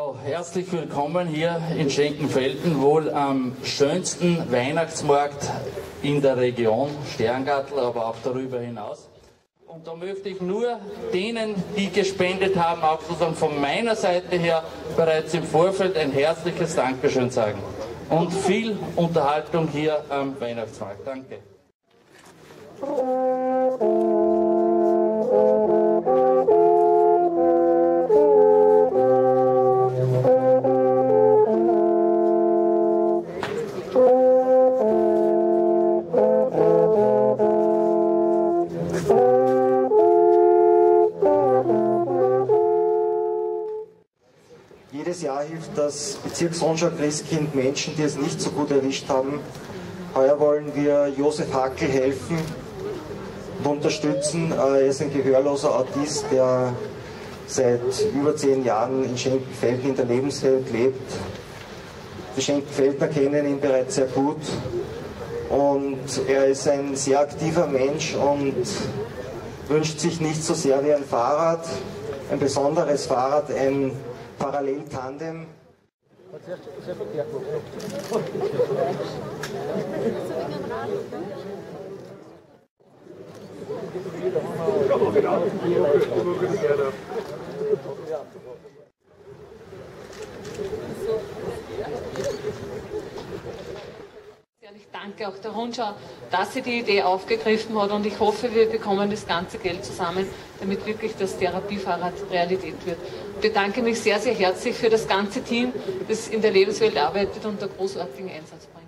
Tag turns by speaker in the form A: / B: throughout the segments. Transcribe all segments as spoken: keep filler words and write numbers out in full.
A: Ja, herzlich willkommen hier in Schenkenfelden, wohl am schönsten Weihnachtsmarkt in der Region Sterngartl, aber auch darüber hinaus. Und da möchte ich nur denen, die gespendet haben, auch sozusagen von meiner Seite her bereits im Vorfeld ein herzliches Dankeschön sagen. Und viel Unterhaltung hier am Weihnachtsmarkt. Danke.
B: Jedes Jahr hilft das Bezirksrundschau Christkind Menschen, die es nicht so gut erwischt haben. Heuer wollen wir Josef Hackel helfen und unterstützen. Er ist ein gehörloser Autist, der seit über zehn Jahren in Schenkenfelden in der Lebenswelt lebt. Die Schenkenfeldner kennen ihn bereits sehr gut und er ist ein sehr aktiver Mensch und wünscht sich nicht so sehr wie ein Fahrrad, ein besonderes Fahrrad, ein Paralleltandem.
C: Ich danke auch der Rundschau, dass sie die Idee aufgegriffen hat und ich hoffe, wir bekommen das ganze Geld zusammen, damit wirklich das Therapiefahrrad Realität wird. Ich bedanke mich sehr, sehr herzlich für das ganze Team, das in der Lebenswelt arbeitet und einen großartigen Einsatz bringt.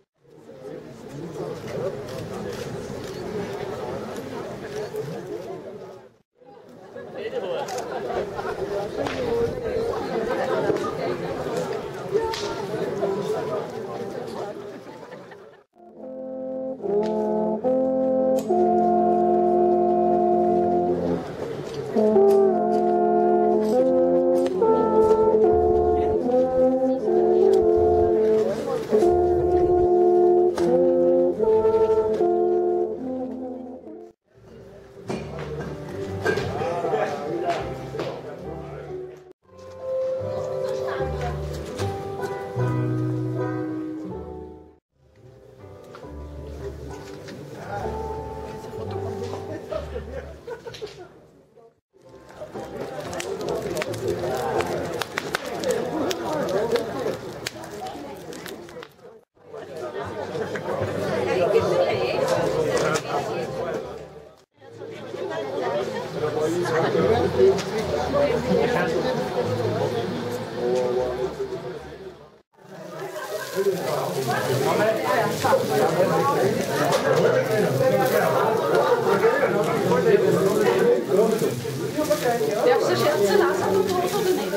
D: Darfst du Scherze lassen oder nicht?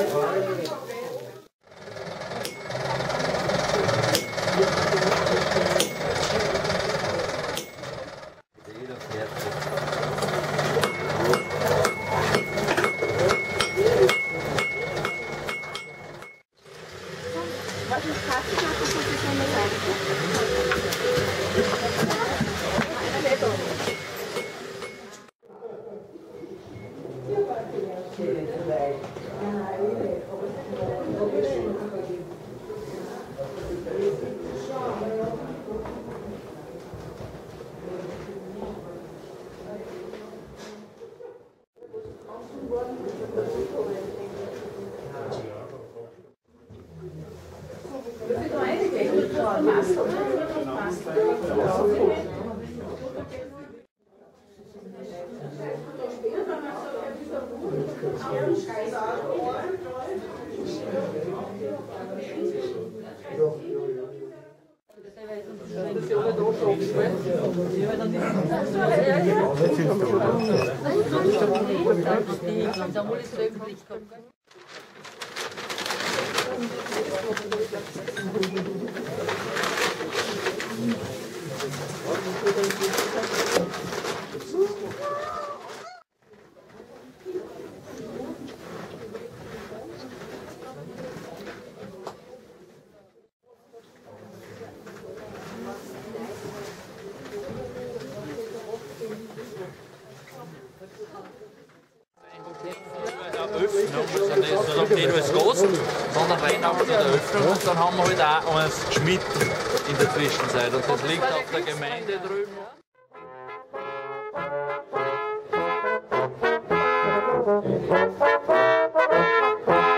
E: Öffnung,
A: haben nicht als Gast, sondern rein auch zu der Öffnung. Und dann haben wir halt auch eins geschmitten in der Zwischenzeit. Und das liegt auf der Gemeinde drüben.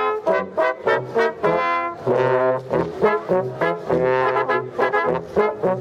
E: Thank you.